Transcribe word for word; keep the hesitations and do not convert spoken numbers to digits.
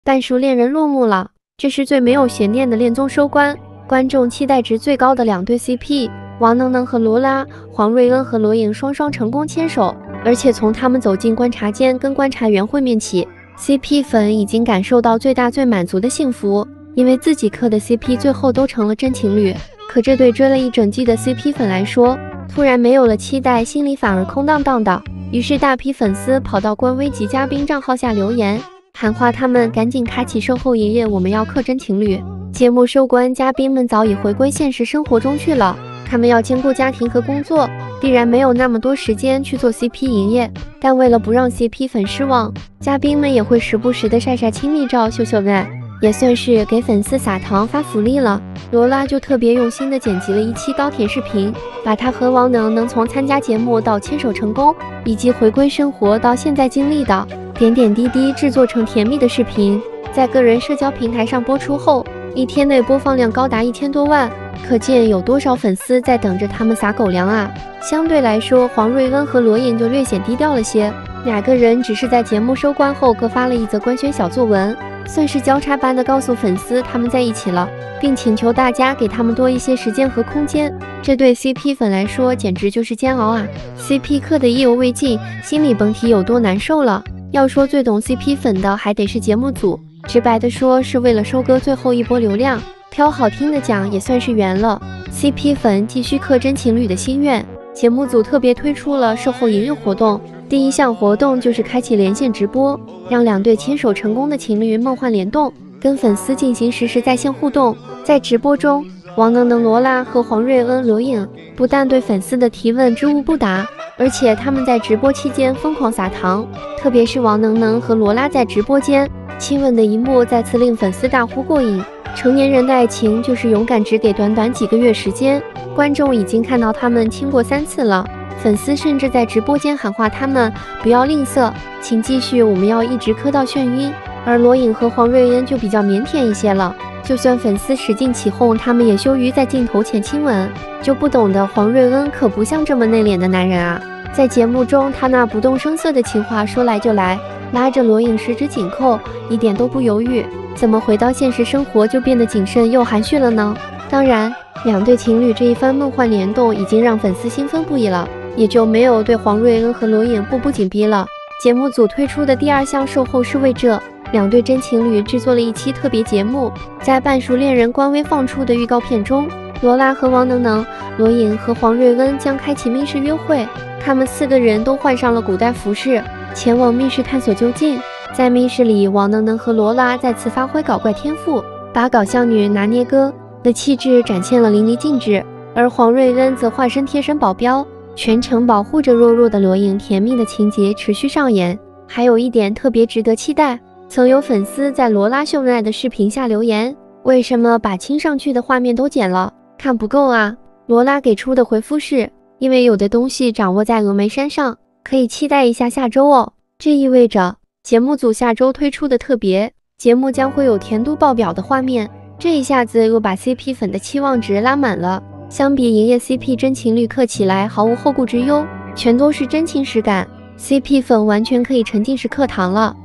半熟恋人落幕了，这是最没有悬念的恋综收官，观众期待值最高的两对 C P， 王能能和罗拉，黄瑞恩和罗颖双双成功牵手，而且从他们走进观察间跟观察员会面起 ，C P 粉已经感受到最大最满足的幸福，因为自己磕的 C P 最后都成了真情侣。可这对追了一整季的 C P 粉来说，突然没有了期待，心里反而空荡荡的。于是大批粉丝跑到官微及嘉宾账号下留言，喊话他们赶紧开启售后营业，我们要磕真情侣。节目收官，嘉宾们早已回归现实生活中去了，他们要兼顾家庭和工作，必然没有那么多时间去做 C P 营业。但为了不让 C P 粉失望，嘉宾们也会时不时的晒晒亲密照，秀秀恩爱，也算是给粉丝撒糖发福利了。罗拉就特别用心的剪辑了一期高甜视频，把她和王能能从参加节目到牵手成功，以及回归生活到现在经历的点点滴滴制作成甜蜜的视频，在个人社交平台上播出后，一天内播放量高达一千多万，可见有多少粉丝在等着他们撒狗粮啊！相对来说，黄瑞恩和罗颖就略显低调了些，两个人只是在节目收官后各发了一则官宣小作文，算是交叉般的告诉粉丝他们在一起了，并请求大家给他们多一些时间和空间。这对 C P 粉来说简直就是煎熬啊 ！C P 磕得意犹未尽，心里甭提有多难受了。要说最懂 C P 粉的，还得是节目组，直白的说是为了收割最后一波流量，挑好听的讲也算是圆了 C P 粉继续磕真情侣的心愿。节目组特别推出了售后营业活动，第一项活动就是开启连线直播，让两对牵手成功的情侣梦幻联动，跟粉丝进行实时在线互动。在直播中，王能能、罗拉和黄瑞恩、罗颖不但对粉丝的提问知无不答，而且他们在直播期间疯狂撒糖，特别是王能能和罗拉在直播间亲吻的一幕，再次令粉丝大呼过瘾。成年人的爱情就是勇敢，只给短短几个月时间，观众已经看到他们亲过三次了。粉丝甚至在直播间喊话他们不要吝啬，请继续，我们要一直磕到眩晕。而罗颖和黄瑞恩就比较腼腆一些了，就算粉丝使劲起哄，他们也羞于在镜头前亲吻。就不懂的黄瑞恩可不像这么内敛的男人啊，在节目中他那不动声色的情话说来就来，拉着罗颖十指紧扣，一点都不犹豫。怎么回到现实生活就变得谨慎又含蓄了呢？当然，两对情侣这一番梦幻联动已经让粉丝兴奋不已了，也就没有对黄瑞恩和罗颖步步紧逼了。节目组推出的第二项售后是为这两对真情侣制作了一期特别节目。在半熟恋人官微放出的预告片中，罗拉和王能能、罗颖和黄瑞恩将开启密室约会，他们四个人都换上了古代服饰，前往密室探索究竟。在密室里，王能能和罗拉再次发挥搞怪天赋，把搞笑女拿捏哥的气质展现了淋漓尽致，而黄瑞恩则化身贴身保镖，全程保护着弱弱的罗颖，甜蜜的情节持续上演。还有一点特别值得期待，曾有粉丝在罗拉秀恩爱的视频下留言，为什么把亲上去的画面都剪了，看不够啊？罗拉给出的回复是，因为有的东西掌握在峨眉山上，可以期待一下下周哦。这意味着节目组下周推出的特别节目将会有甜度爆表的画面，这一下子又把 C P 粉的期望值拉满了。相比营业 C P 真情侣磕起来毫无后顾之忧，全都是真情实感， C P 粉完全可以沉浸式课堂了。